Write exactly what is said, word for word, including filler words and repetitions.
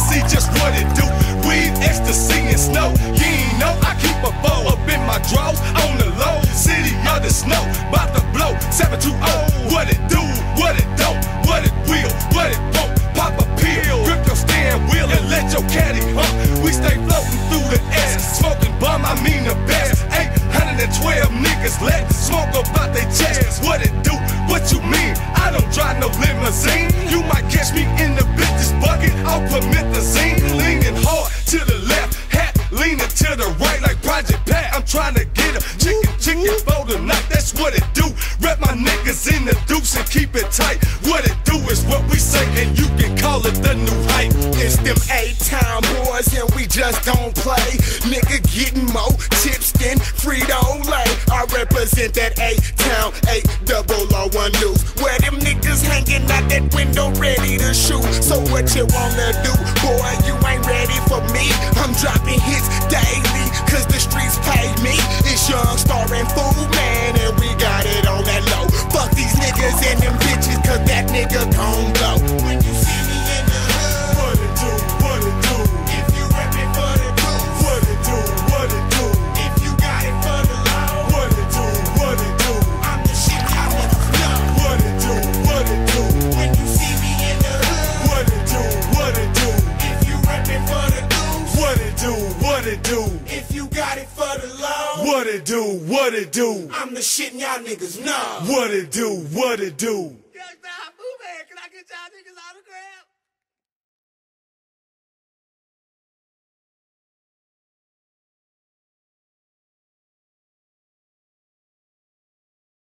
see just what it do. Weed, ecstasy, and snow. You ain't know I keep a bow up in my drawers on the low. City of the snow, bout to blow. seven two zero, what it do, what it don't, what it will, what it won't. Pop a pill, grip your steering wheel and let your caddy hump. We stay floating through the S, smoking bum, I mean the best. eight hundred twelve niggas let smoke about their chest. What it do, what you mean? I don't drive no limousine. You might catch me in the bitch's bucket, I'll permit the scene. Leaning hard to the left, hat leaning to the right like Project Pat. I'm trying to get a chicken, chicken for the night, that's what it do. Rep my niggas in the deuce and keep it tight. What it do is what we say, and you can call it the new hype. It's them A-Town boys and we just don't play. Nigga getting more chips than Frito-Lay. I represent that A-Town, eight double O one news, where them niggas hanging out that window ready to shoot. So what you wanna do? Boy, you ain't ready for me. I'm dropping hits daily, cause the streets pay me. It's Young Star and Fool Man, and we got it on that low. Fuck these niggas and them bitches, cause that nigga gon' blow. When you see me in the hood, What it do, what it do, if you reppin' for the booth, what it do, what it do, if you got it for the law, what it do, what it do, I'm the shit y'all niggas know. what it do, what it do, When you see me in the hood, what it do, what it do, if you reppin' for the booth, what it do, what it do, if you got it for the law, what it do, what it do, I'm the shit y'all niggas know. what it do, what it do.